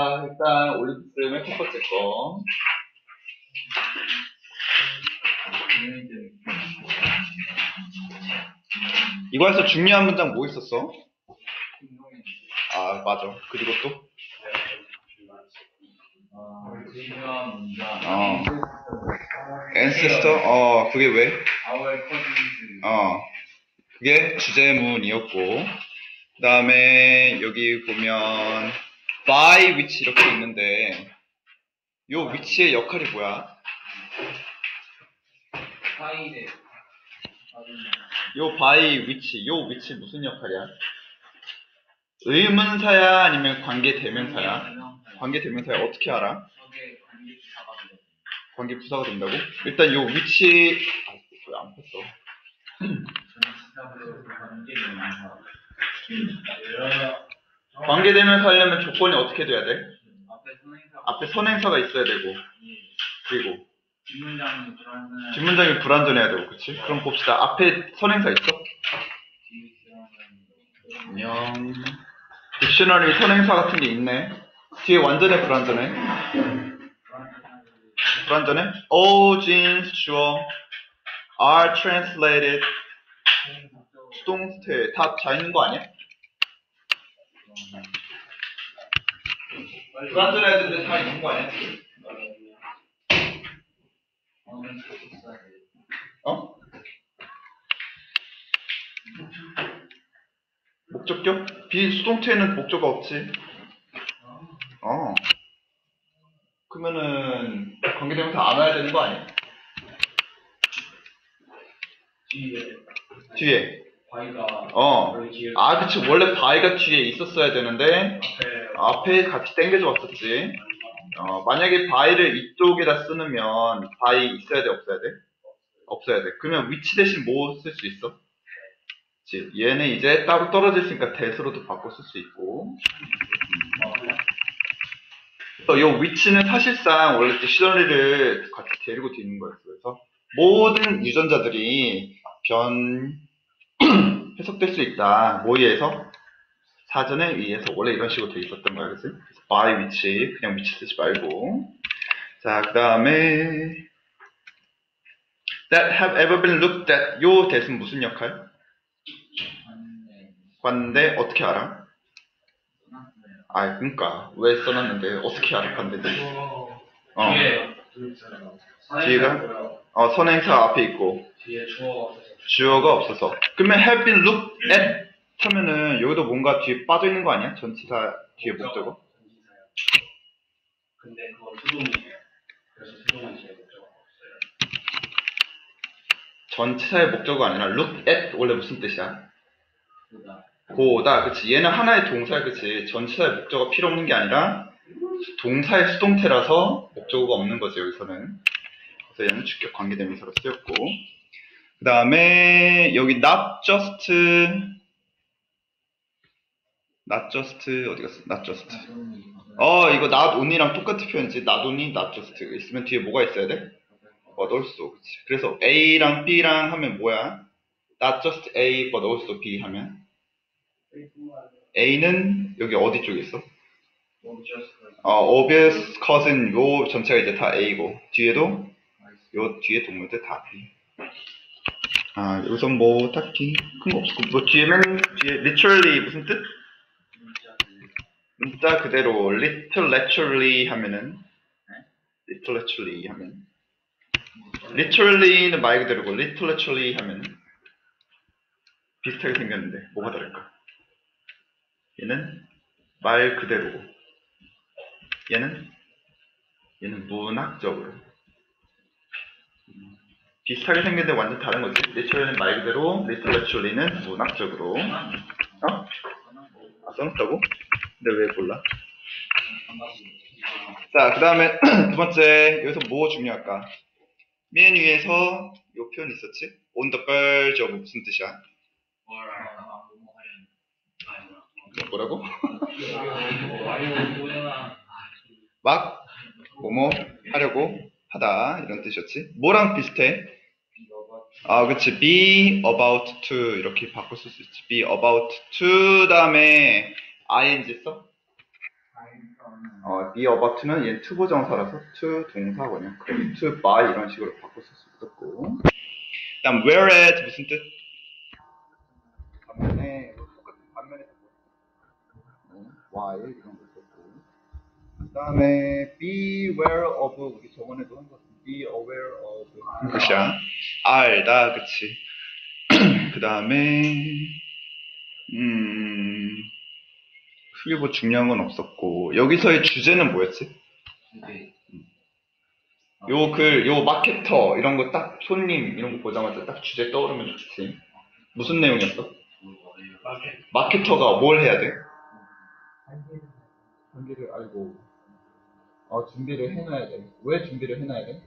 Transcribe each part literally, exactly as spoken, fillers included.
자, 일단 올리브스의 첫 번째 거. 이거에서 중요한 문장 뭐 있었어? 아, 맞아. 그리고 또? 중요한 문장. 어. ancestor? 어, 그게 왜? Our cousins. 어. 그게 주제문이었고. 그 다음에 여기 보면 by which 이렇게 있는데 요 which의 역할이 뭐야? 파이네. 요 by which, 요 which 무슨 역할이야? 의문사야 아니면 관계대명사야? 관계대명사야. 어떻게 알아? 저게 관계 기사가 되죠. 관계부사가 된다고? 일단 요 which 아, 왜 안 폈어? 저는 시작으로 관계 대명사. 관계대명사 하려면 조건이 어떻게 돼야 돼? 앞에 선행사. 앞에 선행사가 있어야 되고 그리고 뒷문장이 불안한. 뒷문장이 불완전해야 되고, 그치? 그럼 봅시다. 앞에 선행사 있어? 안녕. 딕셔너리 선행사 같은 게 있네. 뒤에 완전해, 불완전해? 불완전해? All genes 주어 are translated 수동태 다 자 있는 거 아니야? 불완전해야 되는데 다 있는 거 아니야? 어? 목적격? 비수동태에는 목적어 없지. 어. 그러면은 관계대명사 안 와야 되는 거 아니야? 뒤에. 뒤에. 바이가. 어. 아, 그치. 원래 바이가 뒤에 있었어야 되는데 앞에. 앞에 같이 당겨져 왔었지. 어, 만약에 바이를 이쪽에다 쓰면 바이 있어야 돼, 없어야 돼? 없어야 돼. 그러면 위치 대신 뭐 쓸 수 있어? 그치. 얘는 이제 따로 떨어져 있으니까 대수로도 바꿔 쓸 수 있고. 그래서 요 위치는 사실상 원래 딕셔너리를 같이 데리고 뒤는 거였어. 그래서 모든 유전자들이 변 해석될 수 있다. 뭐에 의해서? 사전에 의해서. 원래 이런 식으로 돼 있었던 거야. 그치? 그래서 by which 그냥 위치 쓰지 말고. 자, 그 다음에 that have ever been looked at. 요 that은 무슨 역할? 봤는데 어떻게 알아? 아, 그러니까 왜 써놨는데 어떻게 알아? 봤는데. 어. 뒤에. 뒤에가 어, 선행사 앞에 있고 뒤에 주어가 없어서. 주어가 없어서. 그러면 have been looked at 하면은 여기도 뭔가 뒤에 빠져 있는 거 아니야? 전치사 뒤에 목적어. 근데 그거 수동이에요. 그래서 수동은 뒤에 목적어가 없어요. 전치사의 목적어가 아니라 look at 원래 무슨 뜻이야? 보다. 보다. 그치. 얘는 하나의 동사야. 그치. 전치사의 목적어가 필요 없는 게 아니라 동사의 수동태라서 목적어가 없는 거지 여기서는. 그래서 얘는 주격 관계대명사로 쓰였고, 그 다음에 여기 not just not just 어디 갔어? not just 어 이거 not only랑 똑같은 표현이지. not only, not just 있으면 뒤에 뭐가 있어야 돼? but also. 그치. 그래서 A랑 B랑 하면 뭐야? not just A but also B 하면 A는 여기 어디 쪽에 있어? 어, obvious cousin 요 전체가 이제 다 A고 뒤에도 요 뒤에 동물들 다 B. 아, 여기서 뭐 딱히 큰 거 없고, 뭐 뒤에 맨 뒤에 literally 무슨 뜻? 문자 그대로 little literally 하면은 little literally 하면 literally는 말 그대로고 little literally 하면 비슷하게 생겼는데 뭐가 다를까? 얘는 말 그대로고 얘는 얘는 문학적으로 비슷하게 생겼는데 완전 다른 거지. literally는 말 그대로, little literally는 문학적으로. 어? 아, 써놨다고? 근데 왜 몰라? 자, 그 다음에 두 번째 여기서 뭐 중요할까? 맨 위에서 요 표현 있었지? on the verge of 무슨 뜻이야? 뭐라고? 막 뭐뭐 하려고 하다 이런 뜻이었지. 뭐랑 비슷해? 아, 그치. be about to 이렇게 바꿔 쓸 수 있지. be about to 다음에 ing 써? 어, be about는 얘는 to 부정사라서 to 동사거든요. 그래, to by 이런 식으로 바꿀 수 있었고. 그다음 whereas 무슨 뜻? 반면에 똑같은 반면에서 why 이런 거 있었고. 그다음에 beware of 우리 저번에도 한 것 같은 be aware of 무슨 뜻이야? 알다, 그치? 그다음에 음. 크게 뭐 중요한 건 없었고 여기서의 주제는 뭐였지? 이제 요 글, 요 마케터 이런 거 딱 손님 이런 거 보자마자 딱 주제 떠오르면 좋지. 무슨 내용이었어? 마케터가 뭘 해야 돼? 한계를 알고 어, 준비를 해놔야 돼. 왜 준비를 해놔야 돼?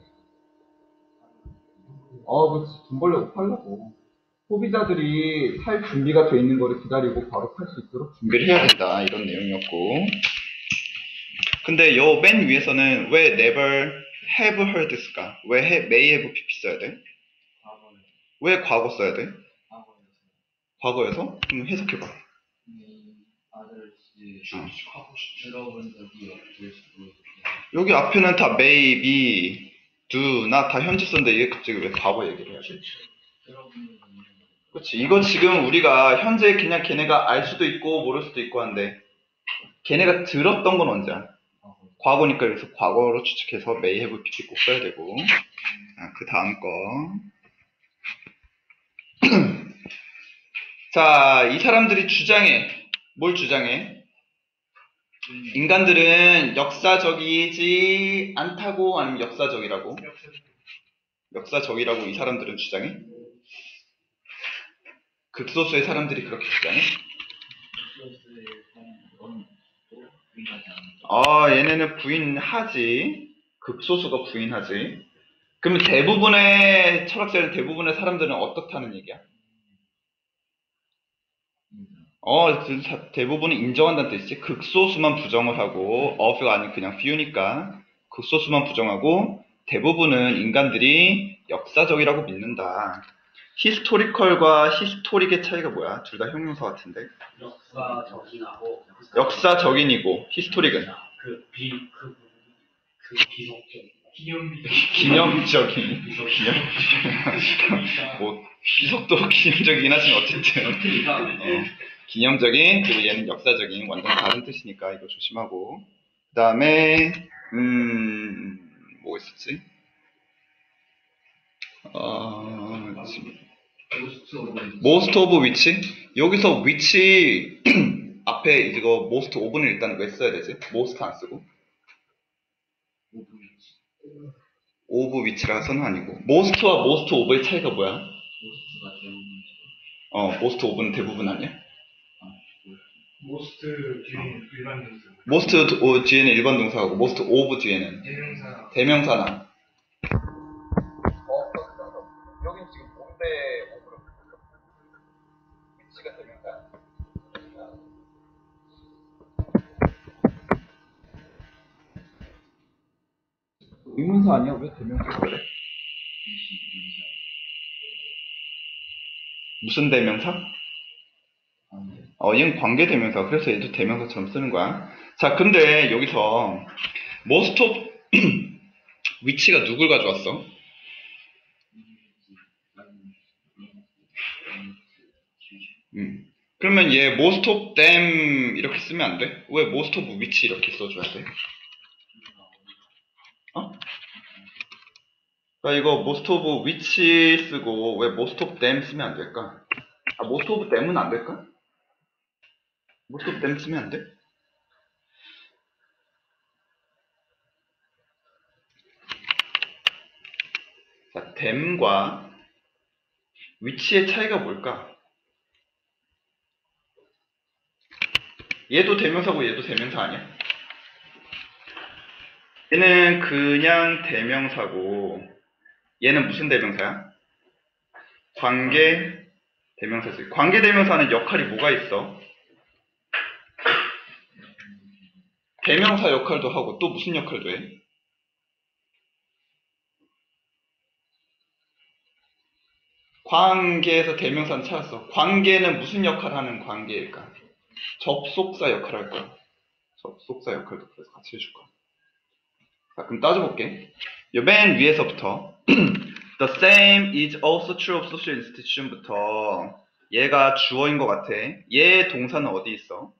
어, 그렇지. 돈 벌려고 팔려고. 소비자들이 살 준비가 돼 있는 거를 기다리고 바로 팔 수 있도록 준비를 해야 된다. 이런 내용이었고. 근데 요 맨 위에서는 왜 never have heard일까? 왜 have, may have pp 써야 돼? 왜 과거 써야 돼? 과거에서? 그럼 해석해봐. 여기 앞에는 다 may, be, do, 나 다 현재 썼는데 얘 갑자기 왜 과거 얘기를 해야 돼? 그렇지. 이거 지금 우리가 현재 그냥 걔네가 알 수도 있고 모를 수도 있고 한데 걔네가 들었던 건 언제야? 과거니까 여기서 과거로 추측해서 may have pp 꼭 써야 되고. 아, 그 다음 거. 자, 이 사람들이 주장해. 뭘 주장해? 인간들은 역사적이지 않다고 아니면 역사적이라고? 역사적이라고 이 사람들은 주장해? 극소수의 사람들이 그렇게 주장해? 아, 얘네는 부인하지. 극소수가 부인하지. 그러면 대부분의 철학자는 대부분의 사람들은 어떻다는 얘기야? 어, 대부분은 인정한다는 뜻이지. 극소수만 부정을 하고 of가 아닌 그냥 few니까 극소수만 부정하고 대부분은 인간들이 역사적이라고 믿는다. 히스토리컬과 히스토릭의 차이가 뭐야? 둘 다 형용사 같은데. 역사적인하고 역사적인이고 히스토릭은 그 비 그 그 비속적 기념비 기념적인 기념 뭐 비속도 기념적이긴 하지만 어쨌든 어, 기념적인 그리고 얘는 역사적인 완전 다른 뜻이니까 이거 조심하고. 그 다음에 음뭐 있었지? 어, most of which 여기서 which 앞에 이거 most of는 일단 왜 써야 되지? most 안 쓰고 of which라는 선은 아니고 most와 most of의 차이가 뭐야? 어, most of는 대부분 아니야? most 뒤에는 일반 동사 most 오, 뒤에는 일반 동사하고 most of 뒤에는 대명사 대명사나. 여긴 지금 뭔데 of로 which가 대명사야? 의문사 아니야? 왜 대명사가 그래? 무슨 대명사? 어, 얘는 관계 대명사. 그래서 얘도 대명사처럼 쓰는 거야. 자, 근데 여기서 most of which가 누굴 가져왔어? 음. 그러면 얘 most of them 이렇게 쓰면 안 돼? 왜 most of which 이렇게 써줘야 돼? 어? 그러니까 이거 most of which 쓰고 왜 most of them 쓰면 안 될까? 아, most of them은 안 될까? most of them 쓰면 안 돼? 자, them과 which의 차이가 뭘까? 얘도 대명사고 얘도 대명사 아니야? 얘는 그냥 대명사고 얘는 무슨 대명사야? 관계 대명사지. 관계 대명사는 역할이 뭐가 있어? 대명사 역할도 하고 또 무슨 역할도 해? 관계에서 대명사는 찾았어. 관계는 무슨 역할을 하는 관계일까? 접속사 역할을 할 거야. 접속사 역할도 그래서 같이 해줄 거야. 자, 그럼 따져볼게. 요 맨 위에서부터 The same is also true of social institution부터 얘가 주어인 것 같아. 얘 동사는 어디 있어?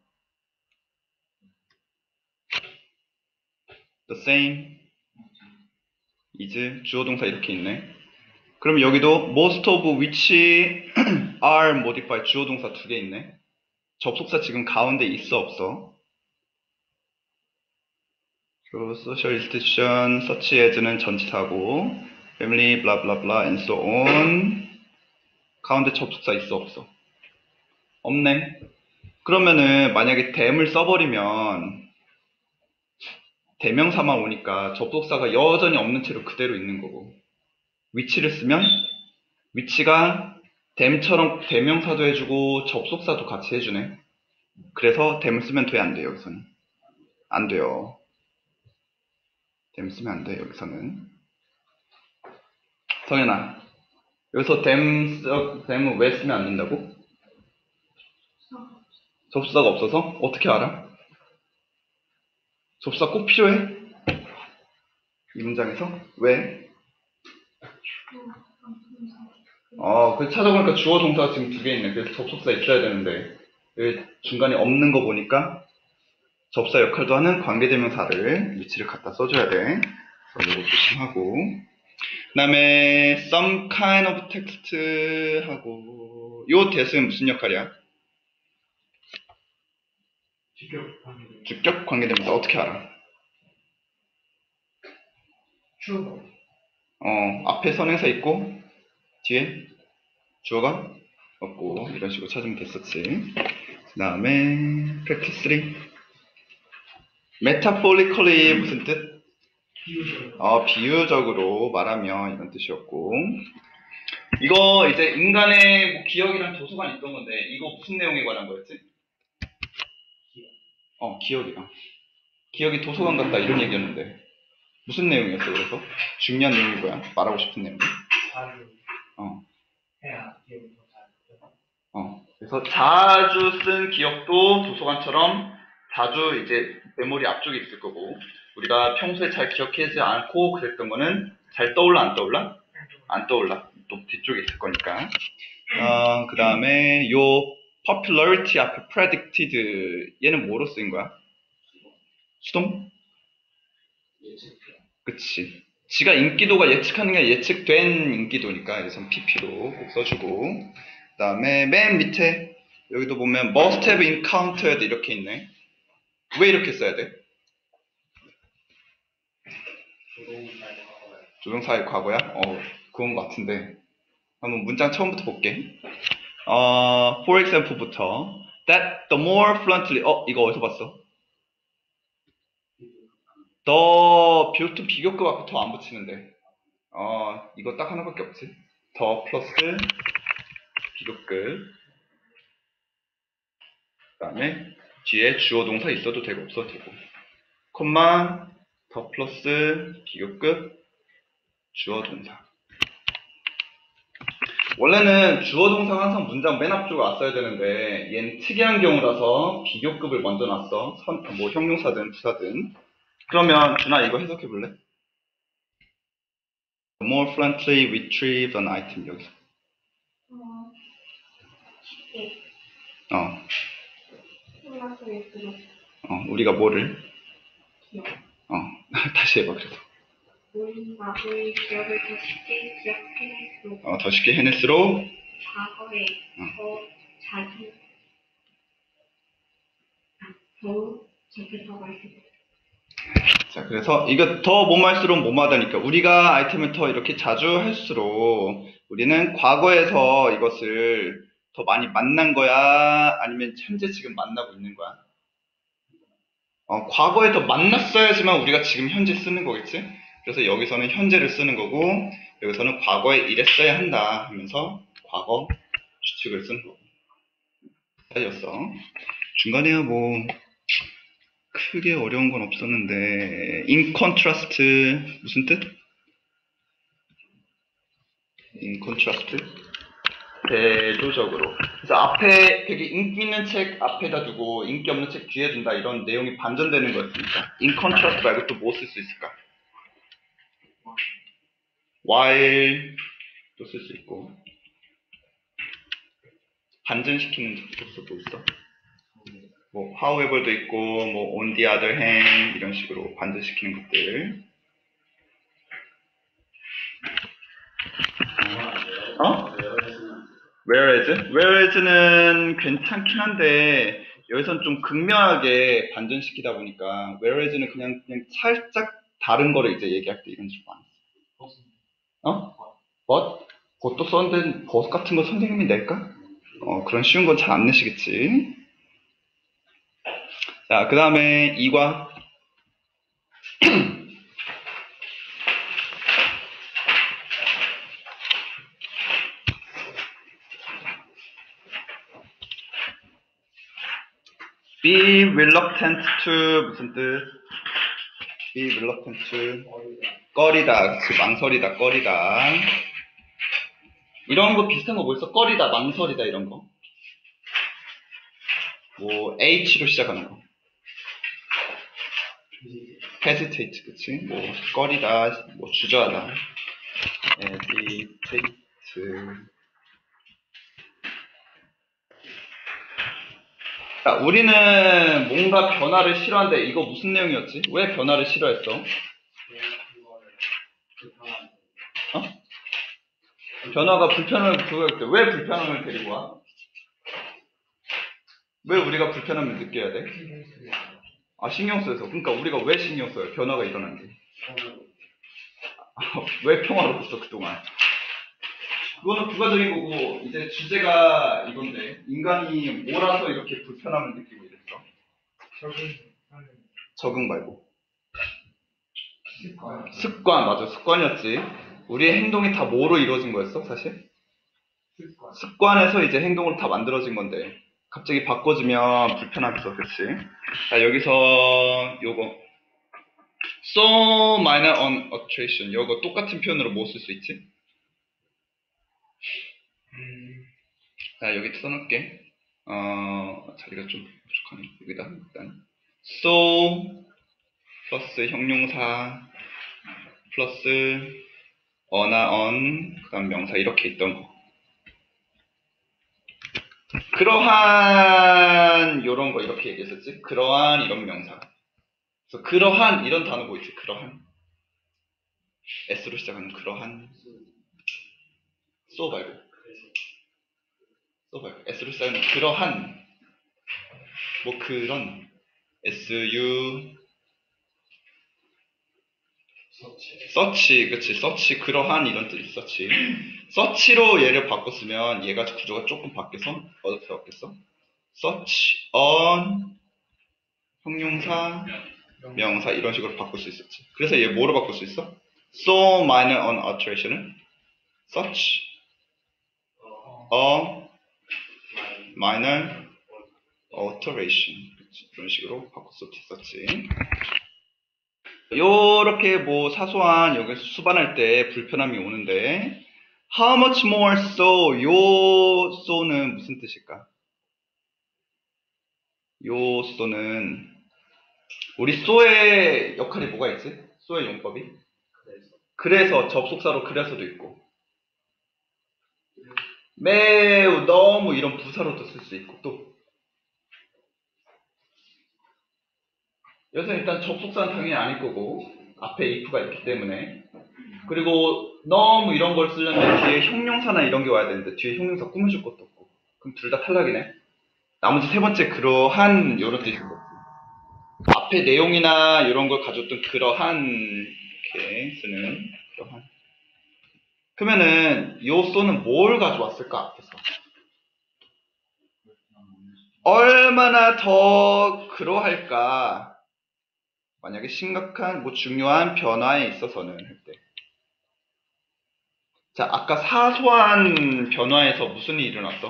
The same is 주어 동사 이렇게 있네. 그럼 여기도 most of which are modified 주어 동사 두 개 있네. 접속사 지금 가운데 있어 없어? 그리고 social institution, such as는 전치사고 family, blah blah blah and so on 가운데 접속사 있어 없어? 없네. 그러면은 만약에 them을 써버리면 대명사만 오니까 접속사가 여전히 없는 채로 그대로 있는 거고 which를 쓰면 which가 them처럼 대명사도 해주고 접속사도 같이 해주네. 그래서 them을 쓰면 돼 안 돼 여기서는? 안 돼요. them 쓰면 안 돼 여기서는. 성현아 여기서 them, 써, them은 왜 쓰면 안 된다고? 접속사가 없어서? 어떻게 알아? 접속사 꼭 필요해? 이 문장에서? 왜? 어, 그 찾아보니까 주어 동사가 지금 두 개 있네. 그래서 접속사 있어야 되는데 여기 중간에 없는 거 보니까 접사 역할도 하는 관계대명사를 위치를 갖다 써줘야 돼. 그래서 이거 조심하고 그 다음에 some kind of text 하고 요 대수는 무슨 역할이야? 주격 관계. 주격 관계대명사 어떻게 알아? 주어. 어, 앞에 선행사 있고 뒤에 주어가 없고 이런 식으로 찾으면 됐었지. 그 다음에 practice 삼 metaphorically 무슨 뜻? 비유적. 어, 비유적으로 말하면 이런 뜻이었고 이거 이제 인간의 뭐 기억이랑 도서관 있던 건데 이거 무슨 내용에 관한 거였지? 기억. 어, 기억이랑 기억이 도서관 같다 이런 얘기였는데 무슨 내용이었어? 그래서 중요한 내용이 뭐야? 말하고 싶은 내용. 자주. 어. 해야 기억이 더 잘. 어. 그래서 자주 쓴 기억도 도서관처럼 자주 이제 메모리 앞쪽에 있을 거고 우리가 평소에 잘 기억하지 않고 그랬던 거는 잘 떠올라 안 떠올라? 안 떠올라. 또 뒤쪽에 있을 거니까. 어, 그 다음에 요 popularity 앞에 predicted 얘는 뭐로 쓰인 거야? 수동? 예측. 그치. 지가 인기도가 예측하는 게 예측된 인기도니까 여기선 피피로 꼭 써주고 그 다음에 맨 밑에 여기도 보면 must have encountered 이렇게 있네. 왜 이렇게 써야 돼? 조동사의 과거에. 조동사의 과거야? 어, 그건 것 같은데 한번 문장 처음부터 볼게. 어, for example부터 that the more fluently 어, 이거 어디서 봤어? 더 비교급 비교급 앞에 더 안 붙이는데 어 이거 딱 하나밖에 없지. 더 플러스 비교급 그 다음에 뒤에 주어 동사 있어도 되고 없어도 되고 콤마 더 플러스 비교급 주어 동사. 원래는 주어 동사가 항상 문장 맨 앞쪽에 왔어야 되는데 얘는 특이한 경우라서 비교급을 먼저 놨어. 선, 뭐 형용사든 부사든. 그러면 준아 이거 해석해 볼래? more frequently retrieve an item 여기서. 어, 쉽게 어, 생각을 들어 어, 우리가 뭐를? 기억. 어, 다시 해봐 그래서. 우리가 우리 기억을 더 쉽게 기억해낼수록 어, 더 쉽게 해낼수록 과거에 어. 더 자주 아, 더 접해서 할수 있어요. 자, 그래서 이거 더 뭐할수록 뭐하다니까 우리가 아이템을 더 이렇게 자주 할수록 우리는 과거에서 이것을 더 많이 만난 거야? 아니면 현재 지금 만나고 있는 거야? 어, 과거에 더 만났어야지만 우리가 지금 현재 쓰는 거겠지? 그래서 여기서는 현재를 쓰는 거고 여기서는 과거에 이랬어야 한다 하면서 과거 추측을 쓰는 거고 사이였어. 중간에야 뭐 크게 어려운 건 없었는데 in contrast 무슨 뜻? in contrast 대조적으로. 그래서 앞에 되게 인기 있는 책 앞에다 두고 인기 없는 책 뒤에 둔다 이런 내용이 반전되는 거였으니까 in contrast 말고 또 뭐 쓸 수 있을까? while 또 쓸 수 있고 반전시키는 적도 또 있어. 뭐 however도 있고 뭐 on the other hand 이런 식으로 반전시키는 것들. 어? whereas? whereas는 괜찮긴 한데 여기선 좀 극명하게 반전시키다 보니까 whereas는 그냥 그냥 살짝 다른 거를 이제 얘기할 때 이런 식으로 안 써. 어? but? 그것도 썼는데 but 같은 거 선생님이 낼까? 어 그런 쉬운 건 잘 안 내시겠지. 자, 그 다음에 이과 be reluctant to 무슨 뜻? be reluctant to 꺼리다, 그치, 망설이다, 꺼리다. 이런 거 비슷한 거 뭐 있어? 꺼리다, 망설이다 이런 거. 뭐 H로 시작하는 거. hesitate, 그치? 뭐 꺼리다, 뭐 주저하다. hesitate. 자, 우리는 뭔가 변화를 싫어한다. 이거 무슨 내용이었지? 왜 변화를 싫어했어? 어? 변화가 불편함을 부여할 때 왜 불편함을 데리고 와? 왜 우리가 불편함을 느껴야 돼? 아, 신경 써서. 그러니까 우리가 왜 신경 써요? 변화가 일어난대. 아, 왜 평화로웠어 그동안? 그거는 부가적인 거고 이제 주제가 이건데 인간이 몰아서 이렇게 불편함을 느끼고 이랬어? 적응 말고 습관. 습관. 맞아, 습관이었지. 우리의 행동이 다 뭐로 이루어진 거였어 사실? 습관. 습관에서 이제 행동으로 다 만들어진 건데 갑자기 바꿔지면 불편하겠어, 그치? 자, 여기서 요거 so minor unalteration 요거 똑같은 표현으로 뭐 쓸 수 있지? 음, 자, 여기 써놓을게. 어, 자리가 좀 부족하네. 여기다 일단 so 플러스 형용사 플러스 어나 on 그 다음 명사 이렇게 있던 거. 그러한 요런 거 이렇게 얘기했었지? 그러한 이런 명사. 그래서 그러한 이런 단어 뭐 있지? 그러한 S로 시작하는 그러한 so 말고 so 말고 S로 시작하는 그러한 뭐 그런 S-U 서치, 그치, 서치, 그러한 이런 뜻이 서치. 서치로 얘를 바꿨으면 얘가 구조가 조금 바뀌어서 어떻게 바뀌었어? 서치, on, 형용사, 명사 이런 식으로 바꿀 수 있었지. 그래서 얘 뭐로 바꿀 수 있어? so minor unalteration은 such a minor alteration 이런 식으로 바꿀 수 있었지. 요렇게 뭐 사소한 여기서 수반할 때 불편함이 오는데 how much more so 요 so는 무슨 뜻일까? 요 so는 우리 so의 역할이 뭐가 있지? so의 용법이? 그래서. 그래서 접속사로 그래서도 있고 매우 너무 이런 부사로도 쓸 수 있고 또 여기서 일단 접속사는 당연히 아닐 거고 앞에 if가 있기 때문에 그리고 너무 이런 걸 쓰려면 뒤에 형용사나 이런 게 와야 되는데 뒤에 형용사 꾸며줄 것도 없고 그럼 둘 다 탈락이네. 나머지 세 번째 그러한 요런 뜻인 거. 앞에 내용이나 이런 걸 가졌던 그러한 이렇게 쓰는 그러한. 그러면은 요 소는 뭘 가져왔을까 앞에서? 얼마나 더 그러할까? 만약에 심각한 뭐 중요한 변화에 있어서는 할 때. 자, 아까 사소한 변화에서 무슨 일이 일어났어?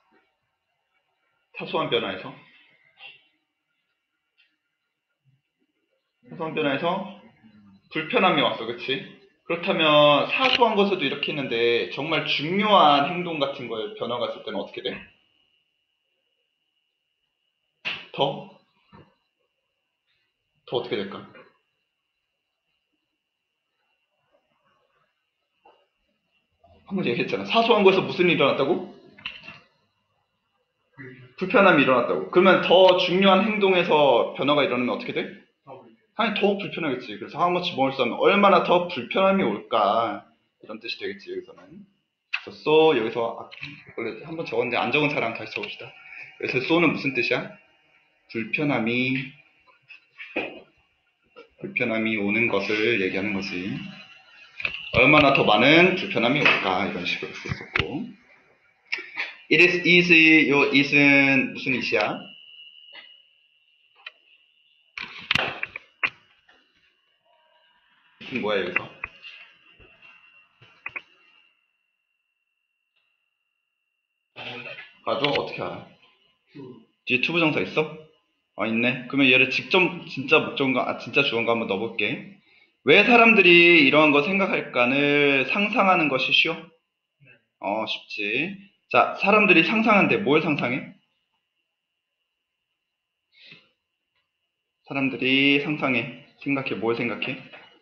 사소한 변화에서? 사소한 변화에서 불편함이 왔어, 그치? 그렇다면 사소한 것에도 이렇게 했는데 정말 중요한 행동 같은 거에 변화가 있을 때는 어떻게 돼? 더? 더 어떻게 될까? 한번 얘기했잖아. 사소한 거에서 무슨 일이 일어났다고? 불편함이 일어났다고. 그러면 더 중요한 행동에서 변화가 일어나면 어떻게 돼? 당연히 더 불편하겠지. 그래서 how much more 하면 얼마나 더 불편함이 올까 이런 뜻이 되겠지. 여기서는. 그래서 so 여기서 아, 원래 한번 적었는데 안 적은 사람 다시 적읍시다. 그래서 so는 무슨 뜻이야? 불편함이 불편함이 오는 것을 얘기하는 거지. 얼마나 더 많은 불편함이 올까 이런 식으로 썼었고. It is easy. 요 it은 무슨 it이야? it은 뭐야 여기서? 가져? 어떻게 알아? 뒤에 to 부정사 있어? 아 있네. 그러면 얘를 직접 진짜 목적어인가 아 진짜 주어인가 한번 넣어볼게. 왜 사람들이 이러한 거 생각할까를 상상하는 것이 쉬워? 어 쉽지. 자 사람들이 상상하는데 뭘 상상해? 사람들이 상상해. 생각해. 뭘 생각해?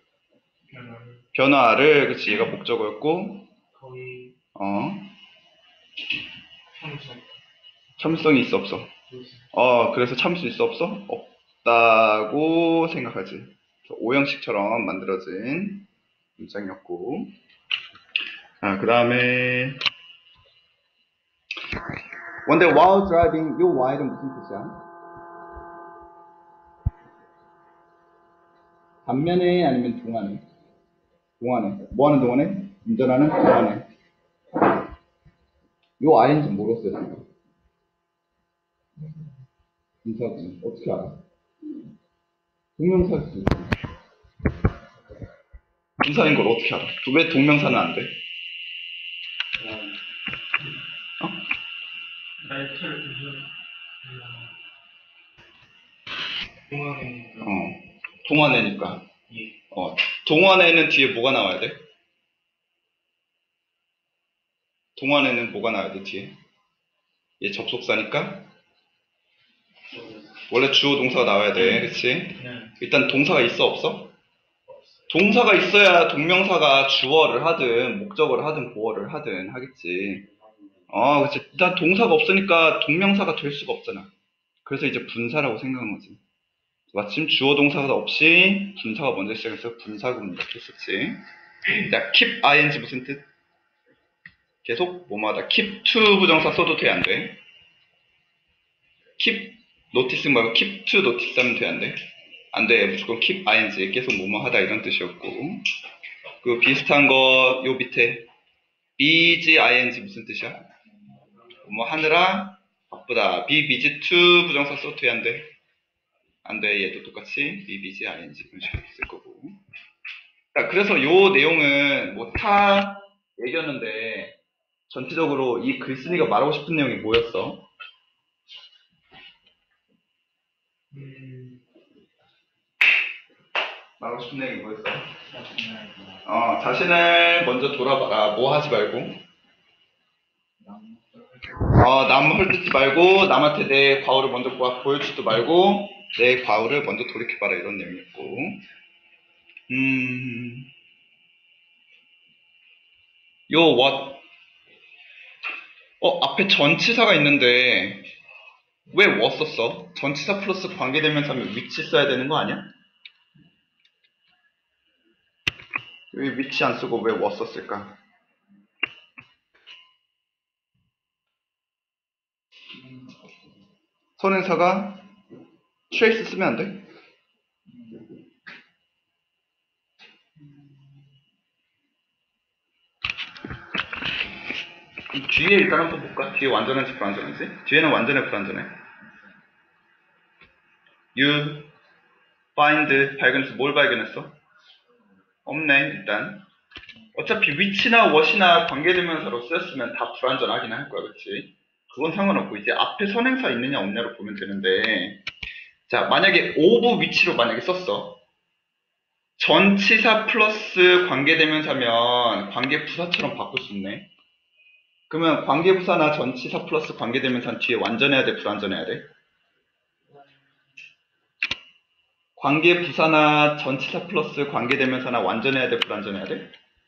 변화를. 그치 얘가 목적어였고 거의 어 참으셨 참을성이 있어 없어? 어 그래서 참을 수 있어 없어? 없다고 생각하지. 그래서 오형식처럼 만들어진 문장이었고 아, 그 다음에 원데 while driving 요 while은 무슨 뜻이야? 반면에 아니면 동안에? 동안에 뭐하는 동안에? 운전하는 동안에 요 아이엔지 뭐로 쓰였을까? 분사구문 어떻게 알아? 동명사일 수 있어. 분사인 걸 어떻게 알아? 왜 동명사는 안 돼? 어? 날짜를 동안에 어, 동안에니까. 예. 어, 동안에는 뒤에 뭐가 나와야 돼? 동안에는 뭐가 나와야 돼, 뒤에? 얘 접속사니까? 원래 주어 동사가 나와야 돼, 그치? 네. 일단 동사가 있어, 없어? 동사가 있어야 동명사가 주어를 하든, 목적어를 하든, 보어를 하든 하겠지. 어, 그치. 일단 동사가 없으니까 동명사가 될 수가 없잖아. 그래서 이제 분사라고 생각한 거지. 마침 주어 동사가 없이 분사가 먼저 시작해서 분사구문 이렇게 했었지. 자, keep ing 무슨 뜻? 계속 뭐뭐하다. keep to 부정사 써도 돼, 안 돼? keep notice 말고 keep to notice 하면 돼, 안 돼? 안 돼. 무조건 keep ing 계속 뭐뭐하다 이런 뜻이었고. 그 비슷한 거 요 밑에 busy ing 무슨 뜻이야? 뭐 하느라 바쁘다. be busy to 부정사 써도 돼, 안 돼? 안 돼. 얘도 똑같이 be busy ing 이런 식으로 쓸 거고. 자, 그래서 요 내용은 뭐 타 얘기였는데 전체적으로 이 글쓴이가 말하고 싶은 내용이 뭐였어? 음, 말하고 싶은 내용이 뭐였어? 어, 자신을 먼저 돌아봐라. 뭐 하지 말고? 어, 남 헐뜯지 말고 남한테 내 과오를 먼저 보여주지도 말고 내 과오를 먼저 돌이켜봐라 이런 내용이었고 음... 요 what 어 앞에 전치사가 있는데 왜 what 썼어? 전치사 플러스 관계대명사 하면 which 써야 되는 거 아니야? 왜 which 안 쓰고 왜 what 썼을까? 선행사가 trace 쓰면 안 돼? 뒤에 일단 한번 볼까? 뒤에 완전한지 불완전한지? 뒤에는 완전해 불완전해? You find 발견해서 뭘 발견했어? 없네 일단 어차피 which나 what이나 관계대명사로 쓰였으면 다 불완전하긴 할 거야 그치? 그건 상관없고 이제 앞에 선행사 있느냐 없냐로 보면 되는데 자 만약에 of which로 만약에 썼어 전치사 플러스 관계대명사면 관계부사처럼 바꿀 수 있네. 그러면 관계부사나 전치사 플러스 관계대명사는 뒤에 완전해야 돼, 불완전해야 돼? 관계부사나 전치사 플러스 관계대명사나 완전해야 돼, 불완전해야 돼?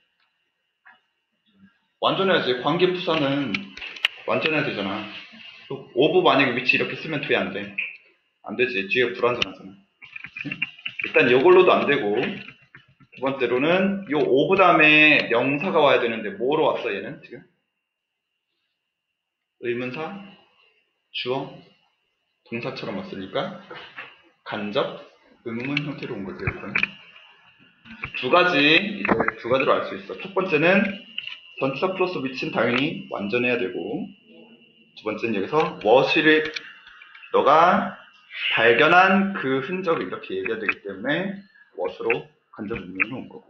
완전해야지. 관계부사는 완전해야 되잖아. 오브 만약에 위치 이렇게 쓰면 돼, 안 돼? 안 되지. 뒤에 불완전하잖아. 일단 이걸로도 안 되고, 두 번째로는 요 오브 다음에 명사가 와야 되는데 뭐로 왔어, 얘는 지금? 의문사, 주어, 동사처럼 왔으니까 간접, 의문 형태로 온 거지. 이렇게. 두 가지, 이제 두 가지로 알 수 있어. 첫 번째는 전치사 플러스 위치는 당연히 완전해야 되고, 두 번째는 여기서 what을 너가 발견한 그 흔적을 이렇게 얘기해야 되기 때문에 what으로 간접 의문을 온 거고.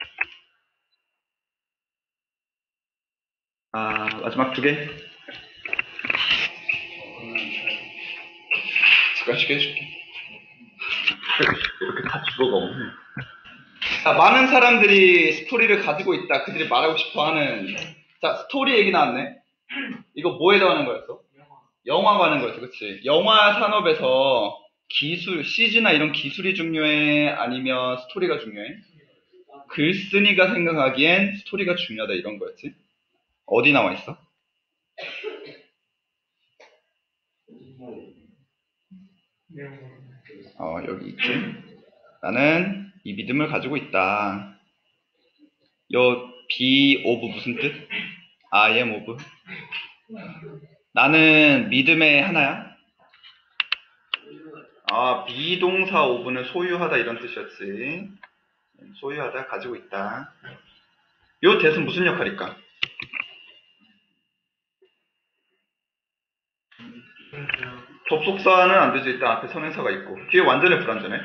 아, 마지막 두 개. 잠깐 쉽게 해줄게. 이렇게 다 주어가 없네. 자, 많은 사람들이 스토리를 가지고 있다. 그들이 말하고 싶어 하는. 자, 스토리 얘기 나왔네. 이거 뭐에 해당하는 거였어? 영화 관한 거였어, 그치? 영화 산업에서 기술, 씨지나 이런 기술이 중요해? 아니면 스토리가 중요해? 글쓴이가 생각하기엔 스토리가 중요하다, 이런 거였지? 어디 나와 있어? 어, 여기 있지? 나는 이 믿음을 가지고 있다. 요 be of 무슨 뜻? I am of. 나는 믿음의 하나야? 아, 비동사 of는 소유하다 이런 뜻이었지. 소유하다, 가지고 있다. 요 대은 무슨 역할일까? 접속사는 안 되지. 일단 앞에 선행사가 있고. 뒤에 완전해, 불완전해?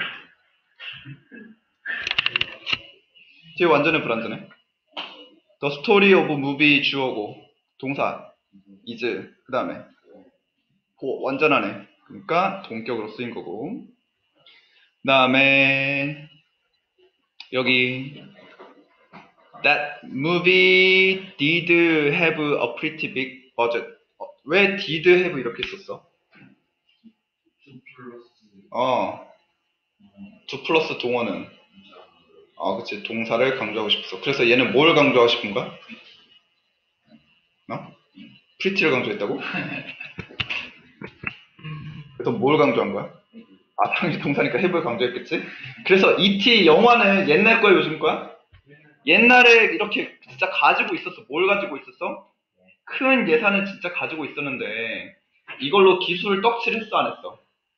뒤에 완전해, 불완전해? The story of movie 주어고 동사 is 그 다음에 완전하네. 그러니까 동격으로 쓰인 거고. 그 다음에 여기 That movie did have a pretty big budget. 어, 왜 did have 이렇게 썼어? 어, to 플러스 동어는 어, 그치. 동사를 강조하고 싶었어. 그래서 얘는 뭘 강조하고 싶은 거야? 어? pretty를 강조했다고? 그래서 뭘 강조한 거야? 아, 당연히 동사니까 have를 강조했겠지? 그래서 이티 영화는 옛날 거야, 요즘 거야? 옛날에 이렇게 진짜 가지고 있었어. 뭘 가지고 있었어? 큰 예산을 진짜 가지고 있었는데 이걸로 기술을 떡칠했어, 안 했어?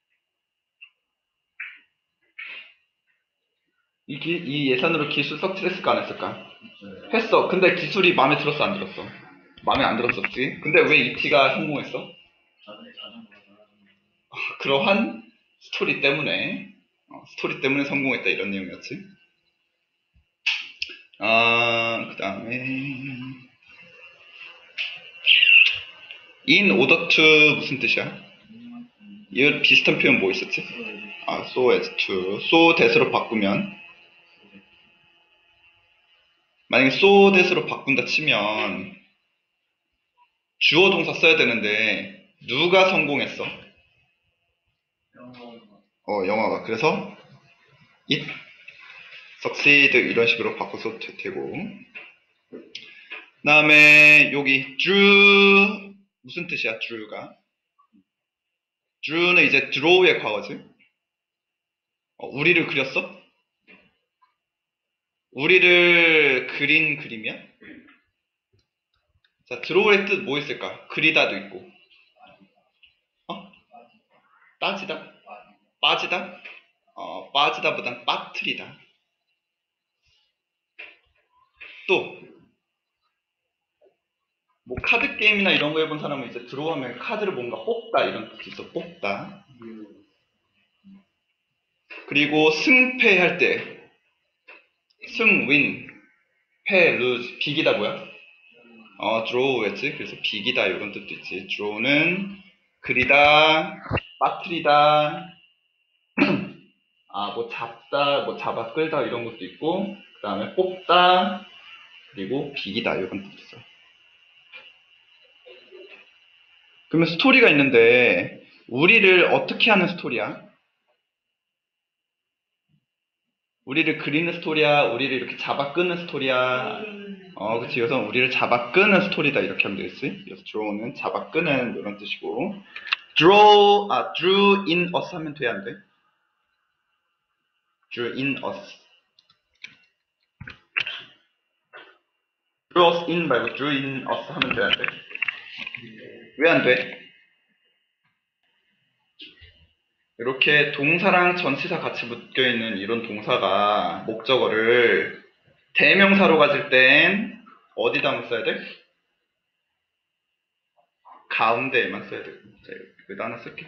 이, 기, 이 예산으로 기술 떡칠했을까, 안 했을까? 했어. 근데 기술이 마음에 들었어, 안 들었어? 마음에 안 들었었지. 근데 왜 이티가 성공했어? 그러한 스토리 때문에 어, 스토리 때문에 성공했다, 이런 내용이었지. 아, 그 다음에 in order to 무슨 뜻이야? 이 비슷한 표현 뭐 있었지? 아, so as to. so that으로 바꾸면 만약에 so that으로 바꾼다 치면 주어 동사 써야 되는데 누가 성공했어? 어, 영화가. 그래서 it succeed 이런 식으로 바꿔서 되고. 그 다음에 여기 drew 무슨 뜻이야? drew가 drew는 이제 draw의 과거지. 어, 우리를 그렸어? 우리를 그린 그림이야? 자, draw의 뜻 뭐 있을까? 그리다도 있고. 어? 따지다? 빠지다? 어, 빠지다보단 빠뜨리다. 또, 뭐, 카드 게임이나 이런 거 해본 사람은 이제 들어오면 카드를 뭔가 뽑다 이런 뜻이 있어. 뽑다. 그리고 승패할 때, 승, win, 패, lose, 비기다 뭐야? 어, draw였지. 그래서 비기다 이런 뜻도 있지. draw는 그리다, 빠뜨리다, 아, 뭐 잡다, 뭐 잡아 끌다 이런 것도 있고, 그 다음에 뽑다, 그리고 비기다 이런 것도 있어요. 그러면 스토리가 있는데 우리를 어떻게 하는 스토리야? 우리를 그리는 스토리야? 우리를 이렇게 잡아 끄는 스토리야? 어, 그치. 그래서 우리를 잡아 끄는 스토리다 이렇게 하면 되겠지. 그래서 draw는 잡아 끄는 이런 뜻이고, draw, 아, drew in us 하면 돼, 안 돼? drew in us. drew us in 말고 drew in us 하면 돼, 안 돼? 왜 안 돼? 이렇게 동사랑 전치사 같이 묶여있는 이런 동사가 목적어를 대명사로 가질 땐 어디다 써야 돼? 가운데에만 써야 돼. 자, 여기다 하나 쓸게.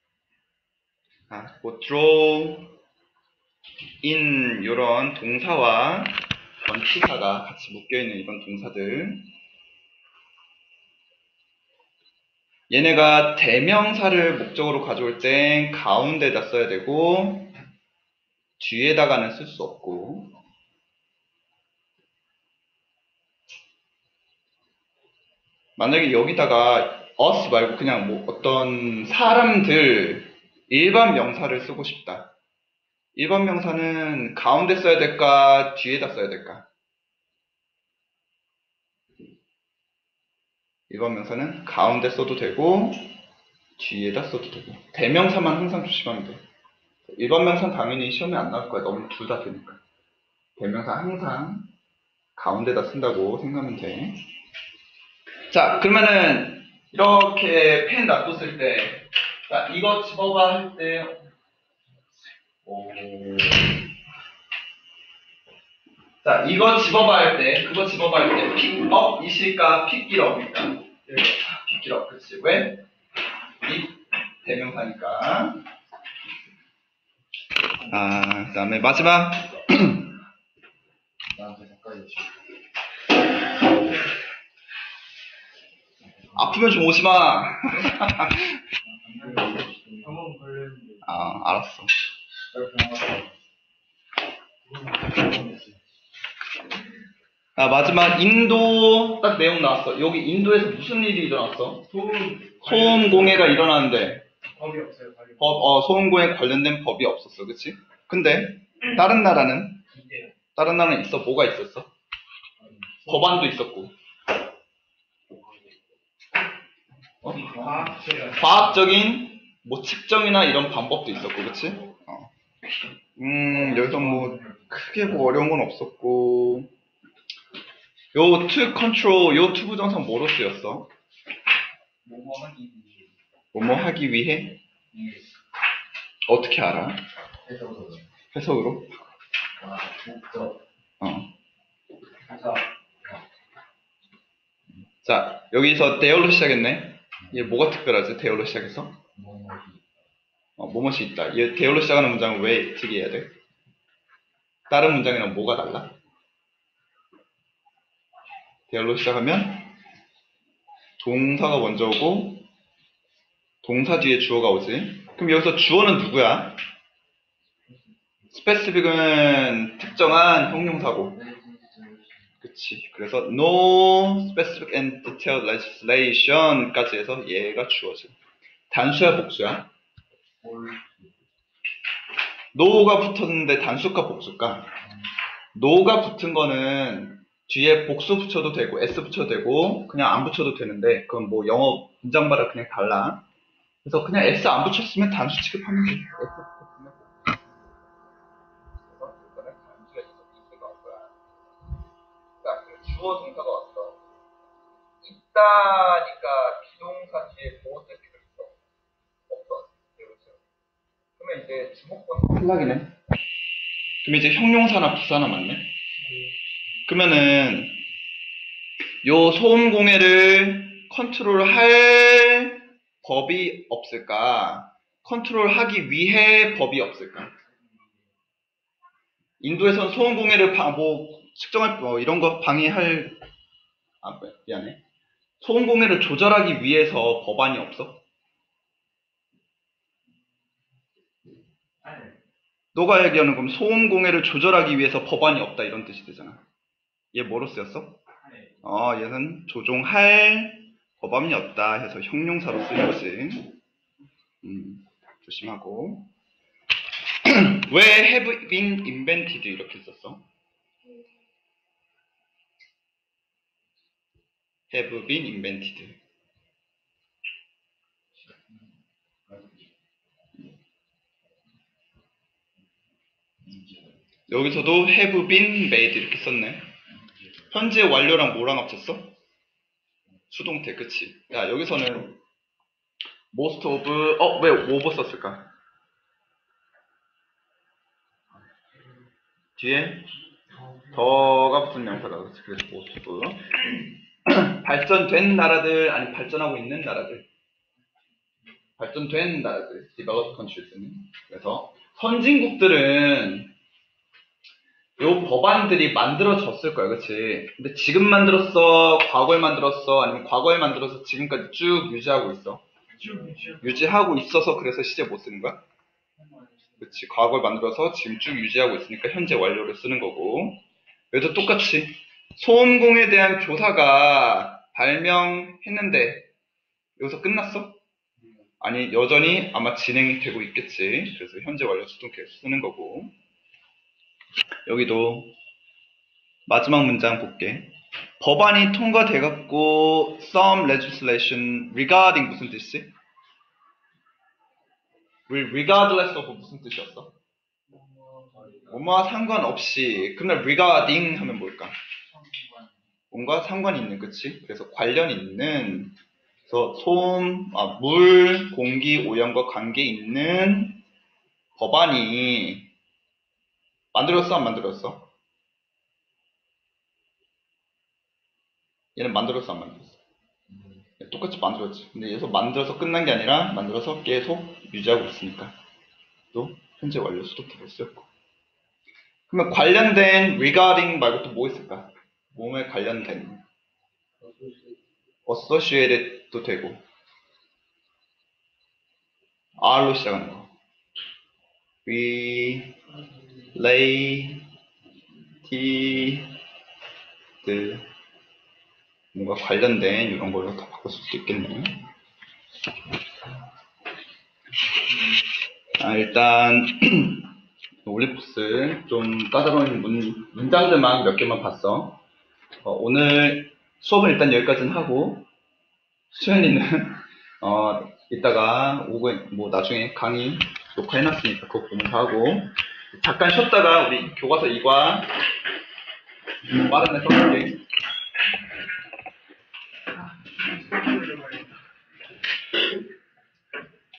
아, 뭐 draw in 이런 동사와 전치사가 같이 묶여있는 이런 동사들, 얘네가 대명사를 목적으로 가져올 땐 가운데다 써야 되고 뒤에다가는 쓸 수 없고, 만약에 여기다가 us 말고 그냥 뭐 어떤 사람들 일반 명사를 쓰고 싶다. 일반 명사는 가운데 써야 될까 뒤에다 써야 될까? 일반 명사는 가운데 써도 되고 뒤에다 써도 되고, 대명사만 항상 조심하면 돼. 일반 명사는 당연히 시험에 안 나올 거야. 너무 둘 다 되니까. 대명사 항상 가운데다 쓴다고 생각하면 돼. 자, 그러면은 이렇게 펜 놔뒀을 때, 자, 이거 집어봐 할 때, 오. 자, 이거 집어봐 할 때, 그거 집어봐 할 때, 픽업 이실까, 픽기럽일까? 픽기럽, 그렇지. 왜? 이 대명사니까. 아, 그 다음에 마지막. 나한테 가까이 오시. 아프면 좀 오지 마. 한번 걸렸는데. 아, 알았어. 아, 마지막 인도 딱 내용 나왔어. 여기 인도에서 무슨 일이 일어났어? 소음. 소음 공해가 일어나는데 법이 없어요. 법이. 법, 어, 소음 공해 관련된 법이 없었어, 그치? 근데 다른 나라는 이제 다른 나라는 있어. 뭐가 있었어? 법안도 있었고. 어? 과학적인 뭐 측정이나 이런 방법도 있었고, 그치? 어. 음, 여기서 뭐 크게 뭐 어려운 건 없었고. 요 to control, 요 to 부정사 뭐로 쓰였어? 뭐뭐 하기 위해. 뭐뭐 하기 위해? 어떻게 알아? 해석으로. 해석으로? 아, 목적. 어. 회사. 자, 여기서 대열로 시작했네. 얘 뭐가 특별하지? 대열로 시작해서? 뭐뭐기. 어, 뭐뭐이 있다. 얘 대열로 시작하는 문장은 왜 특이해야 돼? 다른 문장이랑 뭐가 달라? 대열로 시작하면 동사가 먼저 오고 동사 뒤에 주어가 오지. 그럼 여기서 주어는 누구야? specific은 특정한 형용사고. 그치. 그래서 no specific and detailed legislation까지 해서 얘가 주어지. 단수야 복수야? no가 붙었는데 단수가 복수가? no가 붙은 거는 뒤에 복수 붙여도 되고 s 붙여도 되고 그냥 안 붙여도 되는데, 그건 뭐 영어 문장마다 그냥 달라. 그래서 그냥 s 안 붙였으면 단수 취급하면 돼. s 붙였으면 복수. 그래서 이거는 단수가 있을 거야. 자, 그리고 주어 동사가 왔어. 있다니까 비동사 뒤에 뭐 쓸 필요 있어? 없어. 그렇죠. 그러면 이제 주목권 탈락이네. 그럼 이제 형용사나 부사나 맞네? 그러면은 요 소음 공해를 컨트롤할 법이 없을까? 컨트롤하기 위해 법이 없을까? 인도에선 소음 공해를 방, 뭐 측정할 뭐 이런 거 방해할 아 미안해. 소음 공해를 조절하기 위해서 법안이 없어? 너가 얘기하는 그럼 소음 공해를 조절하기 위해서 법안이 없다 이런 뜻이 되잖아. 얘 뭐로 쓰였어? 어, 얘는 조종할 법안이 없다 해서 형용사로 쓰인 거지. 음, 조심하고. 왜 have been invented 이렇게 썼어? have been invented. 여기서도 have been made 이렇게 썼네. 현재 완료랑 뭐랑 합쳤어? 수동태, 그치? 야, 여기서는 most of, 어, 왜 over 썼을까? 뒤에 더가 붙은 명사가, 그렇지? 그래서 most of. 발전된 나라들, 아니 발전하고 있는 나라들. 발전된 나라들, developed countries. 그래서 선진국들은 요 법안들이 만들어졌을 거야, 그치? 근데 지금 만들었어? 과거에 만들었어? 아니면 과거에 만들어서 지금까지 쭉 유지하고 있어? 유지하고 있어서 그래서 시제 못 쓰는 거야? 그치, 과거에 만들어서 지금 쭉 유지하고 있으니까 현재 완료를 쓰는 거고. 여기도 똑같이 소음공에 대한 조사가 발명했는데 여기서 끝났어? 아니, 여전히 아마 진행이 되고 있겠지. 그래서 현재 완료 수동태 쓰는 거고. 여기도 마지막 문장 볼게. 법안이 통과돼갖고 some legislation regarding 무슨 뜻이지? regardless of 무슨 뜻이었어? 뭐뭐와 상관없이. 그러면 regarding 하면 뭘까? 뭔가 상관이 있는, 그치? 그래서 관련 있는, 그래서 소음, 아, 물, 공기, 오염과 관계 있는 법안이 만들었어, 안 만들었어? 얘는 만들었어, 안 만들었어? 똑같이 만들었지. 근데 여기서 만들어서 끝난 게 아니라 만들어서 계속 유지하고 있으니까 또 현재 완료 수동태로 쓰였고. 그러면 관련된 regarding 말고 또 뭐 있을까? 몸에 관련된 associated도 되고 R로 시작하는 거 related 뭔가 관련된 이런 걸로 다 바꿀 수도 있겠네. 아, 일단 올리포스 좀 까다로운 문, 문장들만 몇 개만 봤어. 어, 오늘 수업은 일단 여기까지는 하고 수현이는 어, 이따가 오후에 뭐 나중에 강의 녹화해놨으니까 그거 보면서 하고 잠깐 쉬었다가 우리 교과서 이 과 빠른 애 써볼게.